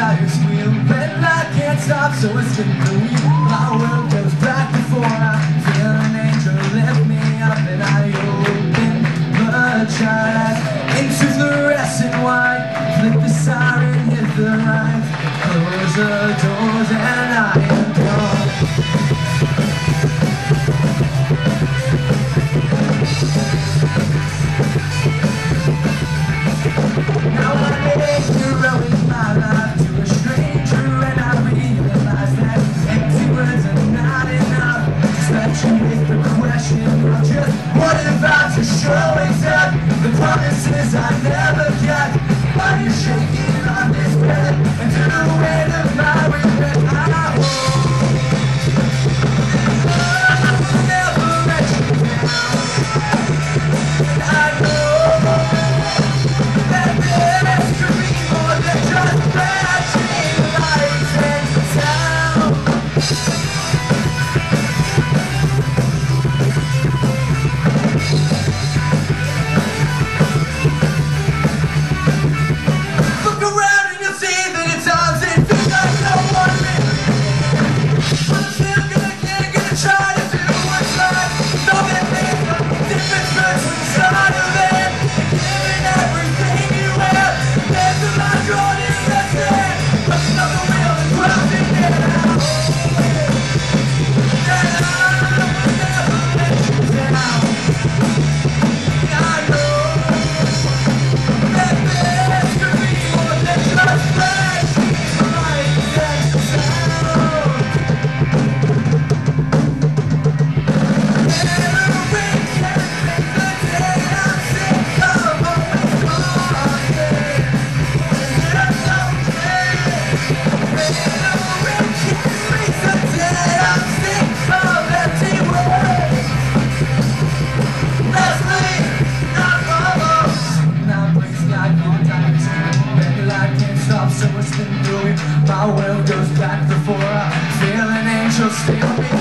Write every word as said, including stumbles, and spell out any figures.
tires wheel. Red light can't stop, so I spin the wheel. My world goes back before I feel an angel lift me up, and I open the child into fluorescent white. Flick the siren, hit the lights, close the doors, and I am gone. Now I'm heroing my life to a stranger, and I realize that empty words are not enough. Just let you hit the question of just what about to show exact the promises I never kept. Are you shaking on this bed and to the weight of my regret? I hold I will never let you down, and I know that this could be more than just flashing lights and sound. Look around and you'll see that it's odds and feels like no one really is. But I'm still gonna get it, gonna try to do what's right. Know that there's no difference between the start of it and giving everything you have. There's a line drawn in the sand, but another wheel is crossing it out. And I will never let you down. I know that this could be more than just flashing lights and sound. And we can make the day I'm sick of always wanting. And it's okay. And we can make the day I'm sick of empty words. Leslie, not follow. Now please not give time to red light can't stop, so it's been through it. My world goes back before I feel an angel steal me